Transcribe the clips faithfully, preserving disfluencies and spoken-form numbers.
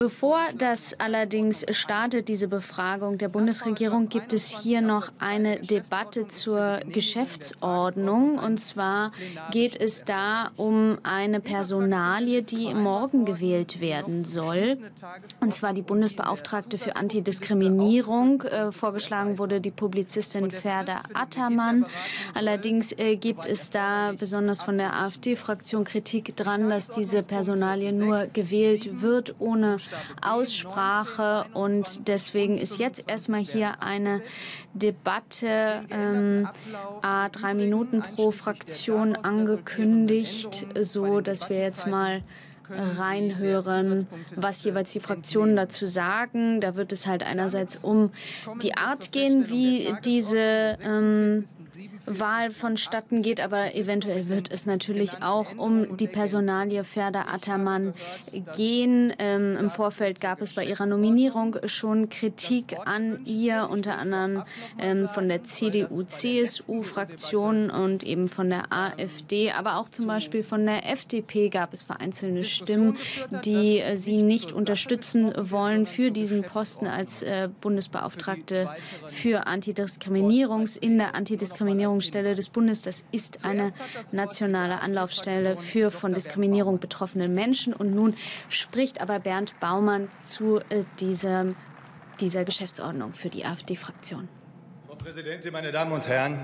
Bevor das allerdings startet, diese Befragung der Bundesregierung, gibt es hier noch eine Debatte zur Geschäftsordnung. Und zwar geht es da um eine Personalie, die morgen gewählt werden soll. Und zwar die Bundesbeauftragte für Antidiskriminierung. Äh, vorgeschlagen wurde die Publizistin Ferda Ataman. Allerdings äh, gibt es da besonders von der AfD-Fraktion Kritik dran, dass diese Personalie nur gewählt wird ohne Aussprache. Und deswegen ist jetzt erstmal hier eine Debatte, ähm, a drei Minuten pro Fraktion angekündigt, so dass wir jetzt mal reinhören, was jeweils die Fraktionen dazu sagen. Da wird es halt einerseits um die Art gehen, wie diese ähm, Wahl vonstatten geht, aber eventuell wird es natürlich auch um die Personalie Ferda Ataman gehen. Ähm, Im Vorfeld gab es bei ihrer Nominierung schon Kritik an ihr, unter anderem ähm, von der C D U-C S U-Fraktion und eben von der AfD, aber auch zum Beispiel von der F D P gab es vereinzelte Stimmen, die äh, sie nicht unterstützen wollen für diesen Posten als äh, Bundesbeauftragte für Antidiskriminierung in der Antidiskriminierungsstelle des Bundes. Das ist eine nationale Anlaufstelle für von Diskriminierung betroffene Menschen. Und nun spricht aber Bernd Baumann zu äh, dieser, dieser Geschäftsordnung für die AfD-Fraktion. Frau Präsidentin, meine Damen und Herren!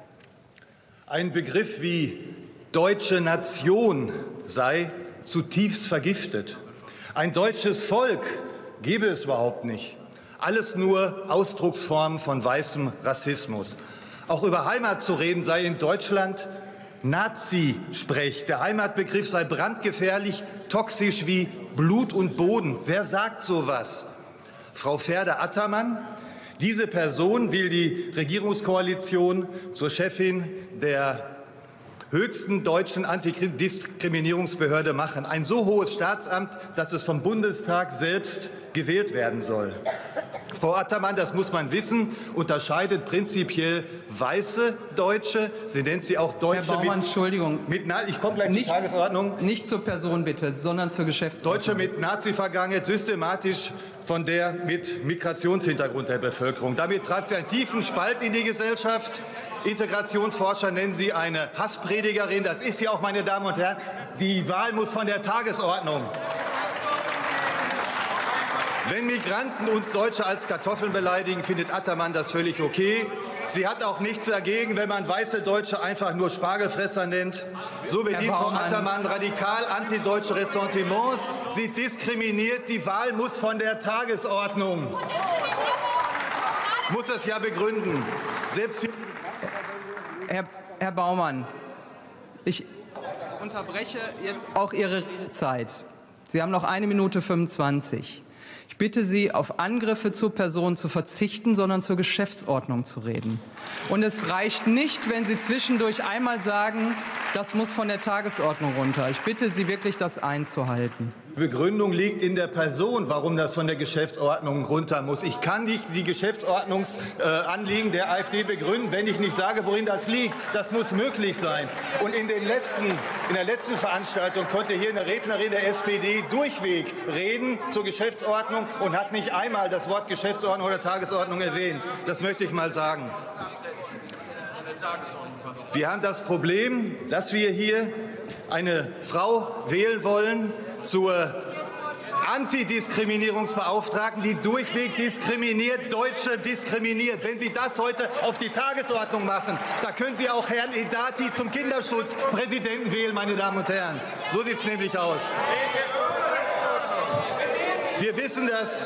Ein Begriff wie deutsche Nation sei zutiefst vergiftet. Ein deutsches Volk gebe es überhaupt nicht. Alles nur Ausdrucksformen von weißem Rassismus. Auch über Heimat zu reden sei in Deutschland Nazi-Sprech. Der Heimatbegriff sei brandgefährlich, toxisch wie Blut und Boden. Wer sagt sowas? Frau Ferda Ataman, diese Person will die Regierungskoalition zur Chefin der höchsten deutschen Antidiskriminierungsbehörde machen. Ein so hohes Staatsamt, dass es vom Bundestag selbst gewählt werden soll. Frau Ataman, das muss man wissen, unterscheidet prinzipiell weiße Deutsche. Sie nennt sie auch Deutsche. Herr Baumann, mit, Entschuldigung. Mit, ich komme gleich nicht, zur Tagesordnung. Nicht zur Person bitte, sondern zur Geschäftsordnung. Deutsche mit Nazi-Vergangenheit systematisch von der mit Migrationshintergrund der Bevölkerung. Damit treibt sie einen tiefen Spalt in die Gesellschaft. Integrationsforscher nennen sie eine Hasspredigerin. Das ist sie auch, meine Damen und Herren. Die Wahl muss von der Tagesordnung. Wenn Migranten uns Deutsche als Kartoffeln beleidigen, findet Ataman das völlig okay. Sie hat auch nichts dagegen, wenn man weiße Deutsche einfach nur Spargelfresser nennt. So bedient Frau Ataman radikal antideutsche Ressentiments. Sie diskriminiert. Die Wahl muss von der Tagesordnung. Muss es ja begründen. Selbst Herr, Herr Baumann, ich unterbreche jetzt auch Ihre Redezeit. Sie haben noch eine Minute fünfundzwanzig. Ich bitte Sie, auf Angriffe zur Person zu verzichten, sondern zur Geschäftsordnung zu reden. Und es reicht nicht, wenn Sie zwischendurch einmal sagen, das muss von der Tagesordnung runter. Ich bitte Sie wirklich, das einzuhalten. Die Begründung liegt in der Person, warum das von der Geschäftsordnung runter muss. Ich kann nicht die Geschäftsordnungsanliegen der AfD begründen, wenn ich nicht sage, worin das liegt. Das muss möglich sein. Und in, den letzten, in der letzten Veranstaltung konnte hier eine Rednerin der S P D durchweg reden zur Geschäftsordnung und hat nicht einmal das Wort Geschäftsordnung oder Tagesordnung erwähnt. Das möchte ich mal sagen. Wir haben das Problem, dass wir hier eine Frau wählen wollen zur Antidiskriminierungsbeauftragten, die durchweg diskriminiert, Deutsche diskriminiert. Wenn Sie das heute auf die Tagesordnung machen, da können Sie auch Herrn Edati zum Kinderschutzpräsidenten wählen, meine Damen und Herren. So sieht es nämlich aus. Wir wissen, dass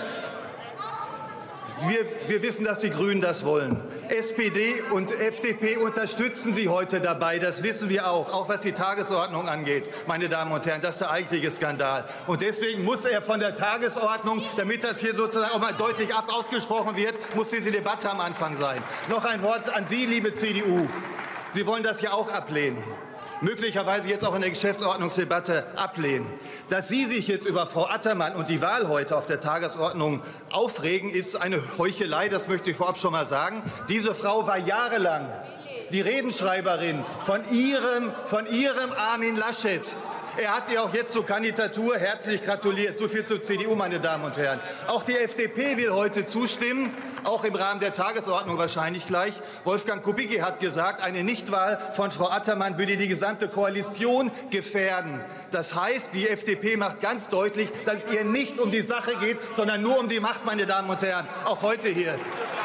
Wir, wir wissen, dass die Grünen das wollen. S P D und F D P unterstützen Sie heute dabei. Das wissen wir auch, auch was die Tagesordnung angeht. Meine Damen und Herren, das ist der eigentliche Skandal. Und deswegen muss er von der Tagesordnung, damit das hier sozusagen auch mal deutlich ab ausgesprochen wird, muss diese Debatte am Anfang sein. Noch ein Wort an Sie, liebe C D U. Sie wollen das ja auch ablehnen. Möglicherweise jetzt auch in der Geschäftsordnungsdebatte ablehnen. Dass Sie sich jetzt über Frau Ataman und die Wahl heute auf der Tagesordnung aufregen, ist eine Heuchelei, das möchte ich vorab schon mal sagen. Diese Frau war jahrelang die Redenschreiberin von Ihrem, von Ihrem Armin Laschet. Er hat ihr auch jetzt zur Kandidatur herzlich gratuliert. So viel zur C D U, meine Damen und Herren. Auch die F D P will heute zustimmen, auch im Rahmen der Tagesordnung wahrscheinlich gleich. Wolfgang Kubicki hat gesagt, eine Nichtwahl von Frau Attermann würde die gesamte Koalition gefährden. Das heißt, die F D P macht ganz deutlich, dass es ihr nicht um die Sache geht, sondern nur um die Macht, meine Damen und Herren, auch heute hier.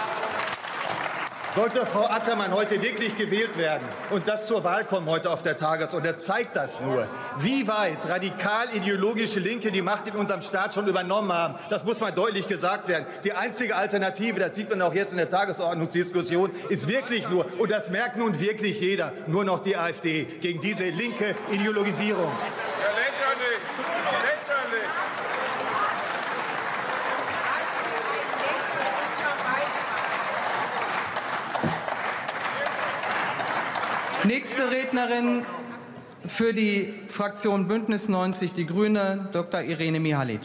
Sollte Frau Attermann heute wirklich gewählt werden und das zur Wahl kommen heute auf der Tagesordnung, zeigt das nur, wie weit radikal-ideologische Linke die Macht in unserem Staat schon übernommen haben. Das muss mal deutlich gesagt werden. Die einzige Alternative, das sieht man auch jetzt in der Tagesordnungsdiskussion, ist wirklich nur, und das merkt nun wirklich jeder, nur noch die AfD gegen diese linke Ideologisierung. Ja, lächerlich. Lächerlich. Nächste Rednerin für die Fraktion Bündnis neunzig Die Grüne, Doktor Irene Mihalic.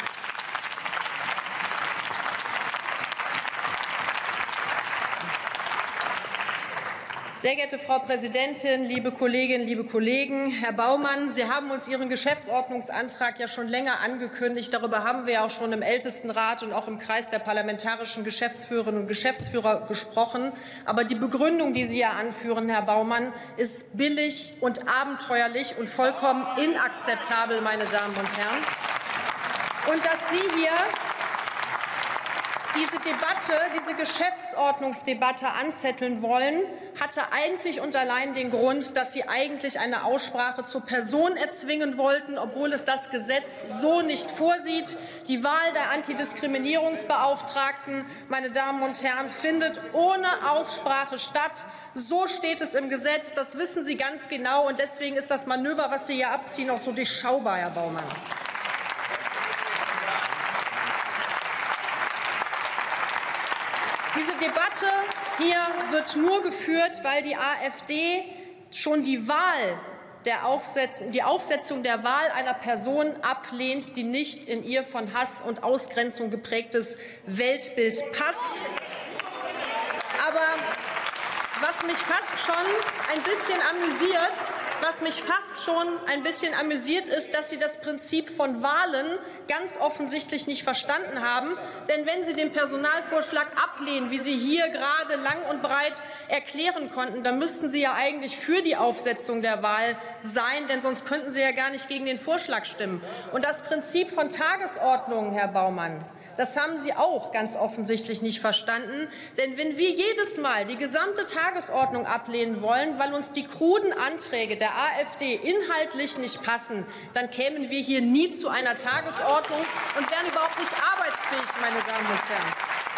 Sehr geehrte Frau Präsidentin, liebe Kolleginnen, liebe Kollegen! Herr Baumann, Sie haben uns Ihren Geschäftsordnungsantrag ja schon länger angekündigt. Darüber haben wir ja auch schon im Ältestenrat und auch im Kreis der parlamentarischen Geschäftsführerinnen und Geschäftsführer gesprochen. Aber die Begründung, die Sie ja anführen, Herr Baumann, ist billig und abenteuerlich und vollkommen inakzeptabel, meine Damen und Herren. Und dass Sie hier diese Debatte, diese Geschäftsordnungsdebatte anzetteln wollen, hatte einzig und allein den Grund, dass Sie eigentlich eine Aussprache zur Person erzwingen wollten, obwohl es das Gesetz so nicht vorsieht. Die Wahl der Antidiskriminierungsbeauftragten, meine Damen und Herren, findet ohne Aussprache statt. So steht es im Gesetz. Das wissen Sie ganz genau. Und deswegen ist das Manöver, was Sie hier abziehen, auch so durchschaubar, Herr Baumann. Diese Debatte hier wird nur geführt, weil die AfD schon die Wahl der Aufsetzung, die Aufsetzung der Wahl einer Person ablehnt, die nicht in ihr von Hass und Ausgrenzung geprägtes Weltbild passt. Aber was mich fast schon ein bisschen amüsiert, was mich fast schon ein bisschen amüsiert ist, dass Sie das Prinzip von Wahlen ganz offensichtlich nicht verstanden haben. Denn wenn Sie den Personalvorschlag ablehnen, wie Sie hier gerade lang und breit erklären konnten, dann müssten Sie ja eigentlich für die Aufsetzung der Wahl sein, denn sonst könnten Sie ja gar nicht gegen den Vorschlag stimmen. Und das Prinzip von Tagesordnungen, Herr Baumann, das haben Sie auch ganz offensichtlich nicht verstanden. Denn wenn wir jedes Mal die gesamte Tagesordnung ablehnen wollen, weil uns die kruden Anträge der AfD inhaltlich nicht passen, dann kämen wir hier nie zu einer Tagesordnung und wären überhaupt nicht arbeitsfähig, meine Damen und Herren.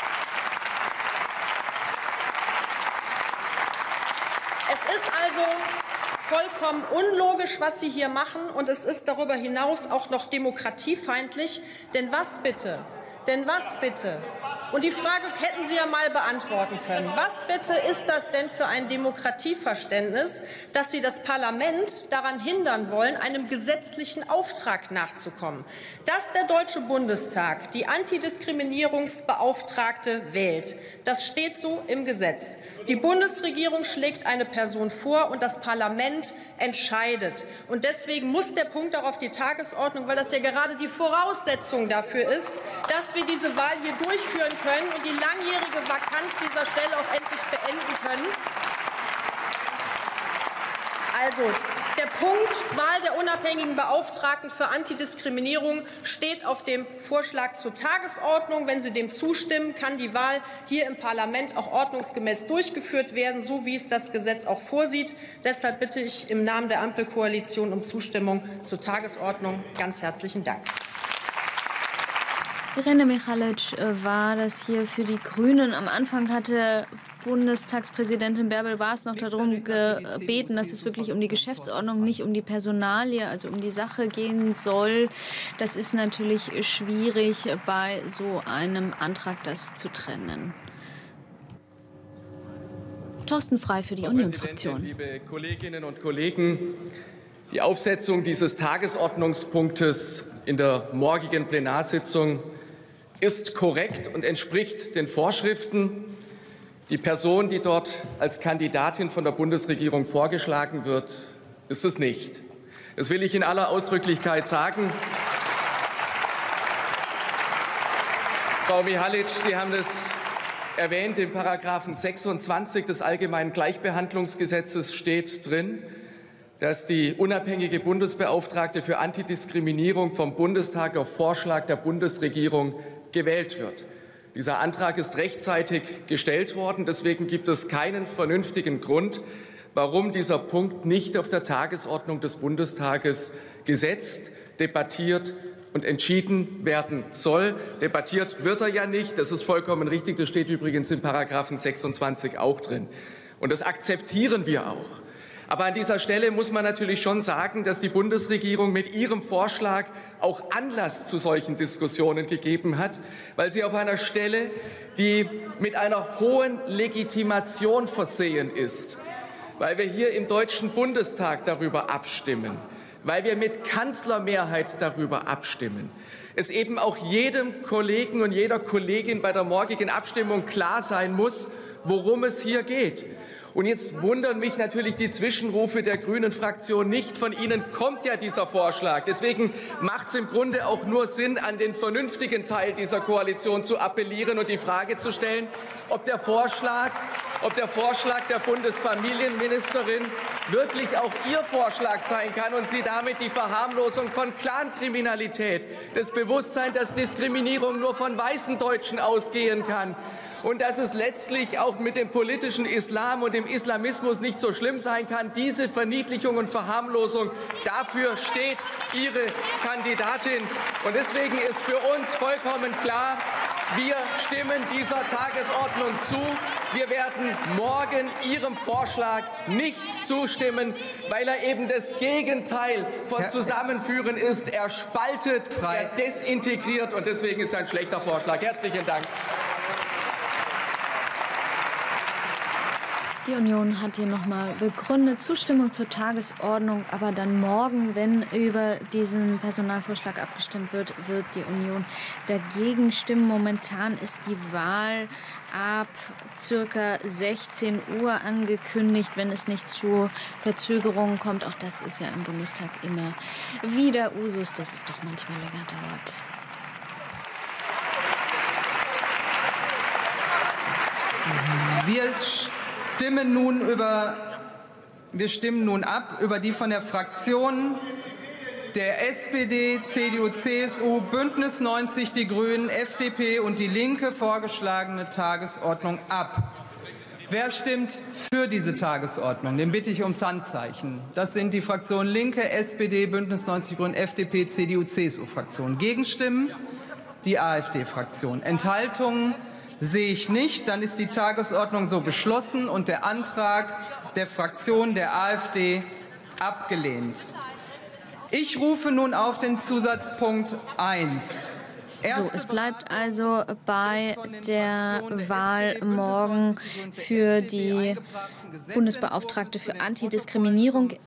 Es ist also vollkommen unlogisch, was Sie hier machen, und es ist darüber hinaus auch noch demokratiefeindlich. Denn was bitte? Denn was bitte? Und die Frage hätten Sie ja mal beantworten können. Was bitte ist das denn für ein Demokratieverständnis, dass Sie das Parlament daran hindern wollen, einem gesetzlichen Auftrag nachzukommen? Dass der Deutsche Bundestag die Antidiskriminierungsbeauftragte wählt, das steht so im Gesetz. Die Bundesregierung schlägt eine Person vor und das Parlament entscheidet. Und deswegen muss der Punkt auch auf die Tagesordnung, weil das ja gerade die Voraussetzung dafür ist, dass wir diese Wahl hier durchführen können und die langjährige Vakanz dieser Stelle auch endlich beenden können. Also, der Punkt Wahl der unabhängigen Beauftragten für Antidiskriminierung steht auf dem Vorschlag zur Tagesordnung. Wenn Sie dem zustimmen, kann die Wahl hier im Parlament auch ordnungsgemäß durchgeführt werden, so wie es das Gesetz auch vorsieht. Deshalb bitte ich im Namen der Ampelkoalition um Zustimmung zur Tagesordnung. Ganz herzlichen Dank. Irene Mihalic war das hier für die Grünen. Am Anfang hatte Bundestagspräsidentin Bärbel Baas noch darum gebeten, dass es wirklich um die Geschäftsordnung, nicht um die Personalie, also um die Sache gehen soll. Das ist natürlich schwierig, bei so einem Antrag das zu trennen. Thorsten Frey für die Frau Unionsfraktion. Liebe Kolleginnen und Kollegen, die Aufsetzung dieses Tagesordnungspunktes in der morgigen Plenarsitzung ist korrekt und entspricht den Vorschriften. Die Person, die dort als Kandidatin von der Bundesregierung vorgeschlagen wird, ist es nicht. Das will ich in aller Ausdrücklichkeit sagen. Frau Mihalic, Sie haben das erwähnt, im Paragraphen sechsundzwanzig des Allgemeinen Gleichbehandlungsgesetzes steht drin, dass die unabhängige Bundesbeauftragte für Antidiskriminierung vom Bundestag auf Vorschlag der Bundesregierung gewählt wird. Dieser Antrag ist rechtzeitig gestellt worden. Deswegen gibt es keinen vernünftigen Grund, warum dieser Punkt nicht auf der Tagesordnung des Bundestages gesetzt, debattiert und entschieden werden soll. Debattiert wird er ja nicht. Das ist vollkommen richtig. Das steht übrigens in Paragraphen sechsundzwanzig auch drin. Und das akzeptieren wir auch. Aber an dieser Stelle muss man natürlich schon sagen, dass die Bundesregierung mit ihrem Vorschlag auch Anlass zu solchen Diskussionen gegeben hat, weil sie auf einer Stelle, die mit einer hohen Legitimation versehen ist, weil wir hier im Deutschen Bundestag darüber abstimmen, weil wir mit Kanzlermehrheit darüber abstimmen, es eben auch jedem Kollegen und jeder Kollegin bei der morgigen Abstimmung klar sein muss, worum es hier geht. Und jetzt wundern mich natürlich die Zwischenrufe der Grünen-Fraktion nicht. Von Ihnen kommt ja dieser Vorschlag. Deswegen macht es im Grunde auch nur Sinn, an den vernünftigen Teil dieser Koalition zu appellieren und die Frage zu stellen, ob der Vorschlag, ob der Vorschlag der Bundesfamilienministerin wirklich auch Ihr Vorschlag sein kann und sie damit die Verharmlosung von Clankriminalität, das Bewusstsein, dass Diskriminierung nur von weißen Deutschen ausgehen kann, und dass es letztlich auch mit dem politischen Islam und dem Islamismus nicht so schlimm sein kann. Diese Verniedlichung und Verharmlosung, dafür steht Ihre Kandidatin. Und deswegen ist für uns vollkommen klar, wir stimmen dieser Tagesordnung zu. Wir werden morgen Ihrem Vorschlag nicht zustimmen, weil er eben das Gegenteil von Zusammenführen ist. Er spaltet, er desintegriert, und deswegen ist er ein schlechter Vorschlag. Herzlichen Dank. Die Union hat hier nochmal begründet, Zustimmung zur Tagesordnung, aber dann morgen, wenn über diesen Personalvorschlag abgestimmt wird, wird die Union dagegen stimmen. Momentan ist die Wahl ab circa sechzehn Uhr angekündigt, wenn es nicht zu Verzögerungen kommt. Auch das ist ja im Bundestag immer wieder Usus, dass es doch manchmal länger dauert. Wir stimmen nun über, wir stimmen nun ab über die von der Fraktion der S P D, C D U, C S U, Bündnis neunzig, die Grünen, F D P und die Linke vorgeschlagene Tagesordnung ab. Wer stimmt für diese Tagesordnung? Den bitte ich ums Handzeichen. Das sind die Fraktionen Linke, S P D, Bündnis neunzig, die Grünen, F D P, C D U, C S U-Fraktion. Gegenstimmen? Die AfD-Fraktion. Enthaltungen? Sehe ich nicht. Dann ist die Tagesordnung so beschlossen und der Antrag der Fraktion der AfD abgelehnt. Ich rufe nun auf den Zusatzpunkt eins. So, es bleibt also bei der Wahl morgen für die Bundesbeauftragte für Antidiskriminierung.